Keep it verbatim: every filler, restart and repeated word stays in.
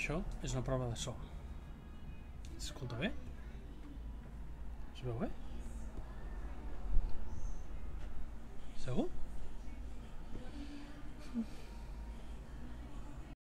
Això és una prova de so. S'escolta bé? Es veu bé? Segur?